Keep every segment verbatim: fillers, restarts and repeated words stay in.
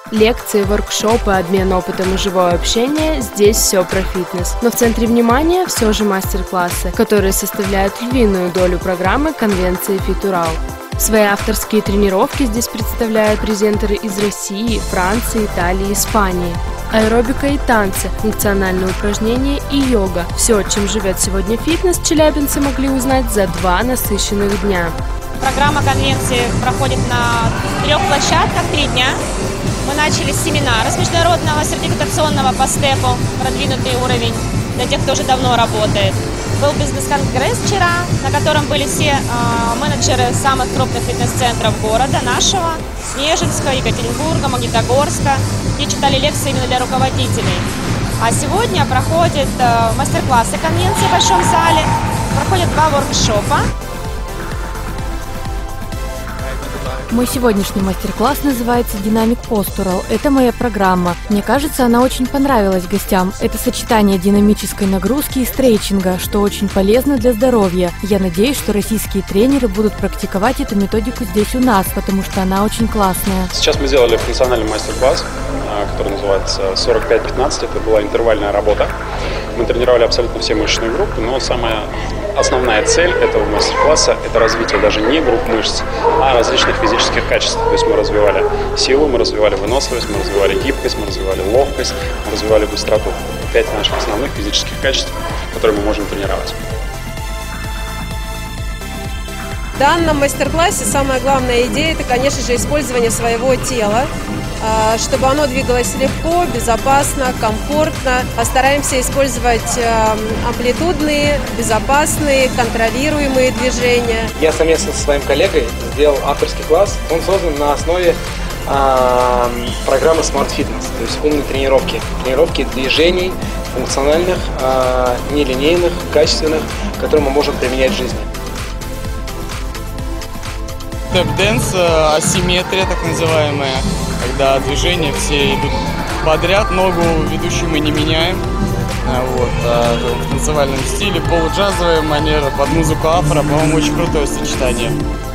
Лекции, воркшопы, обмен опытом и живое общение – здесь все про фитнес. Но в центре внимания все же мастер-классы, которые составляют львиную долю программы конвенции «Фитурал». Свои авторские тренировки здесь представляют презентеры из России, Франции, Италии, Испании. Аэробика и танцы, функциональные упражнения и йога – все, чем живет сегодня фитнес, челябинцы могли узнать за два насыщенных дня. Программа конвенции проходит на трех площадках три дня. Мы начали с семинара с международного сертификационного по степу, продвинутый уровень для тех, кто уже давно работает. Был бизнес-конгресс вчера, на котором были все э, менеджеры самых крупных фитнес-центров города нашего, Снежинска, Екатеринбурга, Магнитогорска, и читали лекции именно для руководителей. А сегодня проходят э, мастер-классы конвенции в большом зале, проходят два воркшопа. Мой сегодняшний мастер-класс называется «Dynamic Postural». Это моя программа. Мне кажется, она очень понравилась гостям. Это сочетание динамической нагрузки и стретчинга, что очень полезно для здоровья. Я надеюсь, что российские тренеры будут практиковать эту методику здесь у нас, потому что она очень классная. Сейчас мы сделали функциональный мастер-класс, который называется сорок пять пятнадцать. Это была интервальная работа. Мы тренировали абсолютно все мышечные группы, но самая основная цель этого мастер-класса – это развитие даже не групп мышц, а различных физических качеств. То есть мы развивали силу, мы развивали выносливость, мы развивали гибкость, мы развивали ловкость, мы развивали быстроту. Пять наших основных физических качеств, которые мы можем тренировать. В данном мастер-классе самая главная идея – это, конечно же, использование своего тела, чтобы оно двигалось легко, безопасно, комфортно. Постараемся использовать амплитудные, безопасные, контролируемые движения. Я совместно со своим коллегой сделал авторский класс. Он создан на основе э, программы Smart Fitness, то есть умной тренировки. Тренировки движений функциональных, э, нелинейных, качественных, которые мы можем применять в жизни. Тэп-дэнс, асимметрия так называемая, когда движения все идут подряд, ногу ведущую мы не меняем. Вот, а в танцевальном стиле, полуджазовая манера, под музыку афро, по-моему, очень крутое сочетание.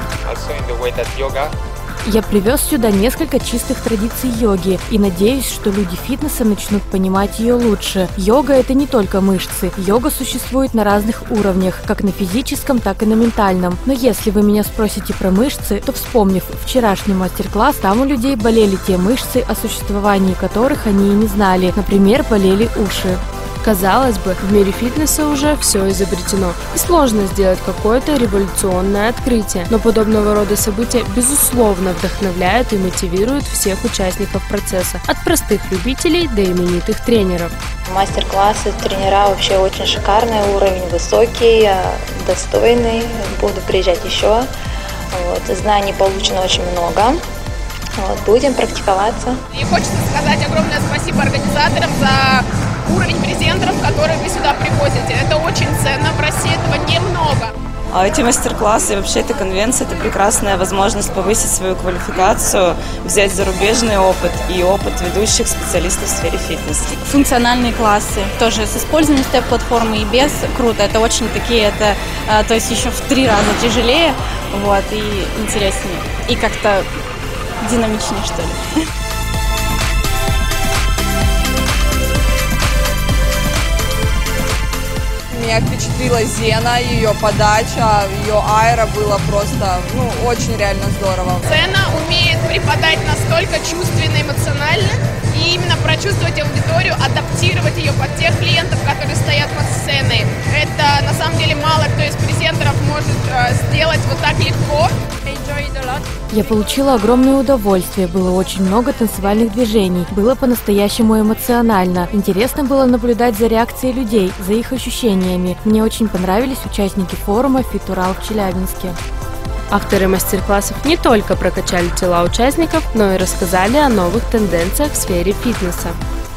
Я привез сюда несколько чистых традиций йоги и надеюсь, что люди фитнеса начнут понимать ее лучше. Йога – это не только мышцы. Йога существует на разных уровнях, как на физическом, так и на ментальном. Но если вы меня спросите про мышцы, то, вспомнив вчерашний мастер-класс, там у людей болели те мышцы, о существовании которых они и не знали. Например, болели уши. Казалось бы, в мире фитнеса уже все изобретено, и сложно сделать какое-то революционное открытие, но подобного рода события безусловно вдохновляют и мотивируют всех участников процесса, от простых любителей до именитых тренеров. Мастер-классы, тренера вообще очень шикарный, уровень высокий, достойный, буду приезжать еще, вот, знаний получено очень много. Вот, будем практиковаться. И хочется сказать огромное спасибо организаторам за уровень презентеров, которые вы сюда привозите. Это очень ценно, в России этого немного. А эти мастер-классы и вообще эта конвенция – это прекрасная возможность повысить свою квалификацию, взять зарубежный опыт и опыт ведущих специалистов в сфере фитнеса. Функциональные классы, тоже с использованием степ-платформы и без, круто. Это очень такие, это, то есть еще в три раза тяжелее, вот, и интереснее, и как-то динамичнее, что ли. Меня впечатлила Зена, ее подача, ее аэро было просто, ну, очень реально здорово. Зена умеет преподать настолько чувственно, эмоционально, и именно прочувствовать аудиторию, адаптировать ее под тех клиентов, которые стоят под сценой. Это, на самом деле, мало кто из презентеров может э, сделать вот так легко. Я получила огромное удовольствие, было очень много танцевальных движений, было по-настоящему эмоционально. Интересно было наблюдать за реакцией людей, за их ощущениями. Мне очень понравились участники форума «Фитурал» в Челябинске. Авторы мастер-классов не только прокачали тела участников, но и рассказали о новых тенденциях в сфере фитнеса.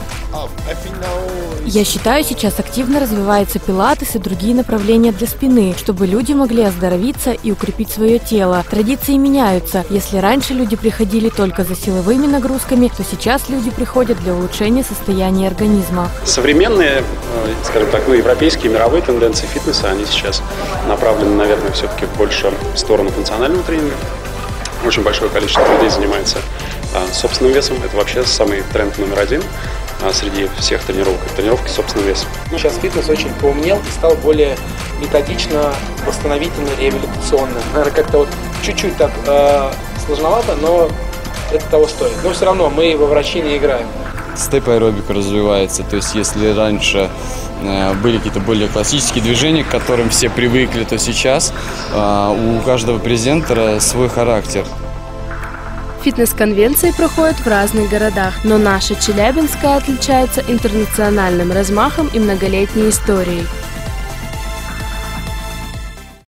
Я считаю, сейчас активно развивается пилатес и другие направления для спины, чтобы люди могли оздоровиться и укрепить свое тело. Традиции меняются. Если раньше люди приходили только за силовыми нагрузками, то сейчас люди приходят для улучшения состояния организма. Современные, скажем так, ну, европейские, мировые тенденции фитнеса, они сейчас направлены, наверное, все-таки больше в сторону функционального тренинга. Очень большое количество людей занимается А собственным весом это вообще самый тренд номер один среди всех тренировок. Тренировки с собственным весом. Ну, сейчас фитнес очень поумнел и стал более методично, восстановительно, реабилитационно. Наверное, как-то вот чуть-чуть так э, сложновато, но это того стоит. Но все равно мы во врачи не играем. Степ-аэробика развивается, то есть если раньше э, были какие-то более классические движения, к которым все привыкли, то сейчас э, у каждого презентера свой характер. Фитнес-конвенции проходят в разных городах, но наша Челябинская отличается интернациональным размахом и многолетней историей.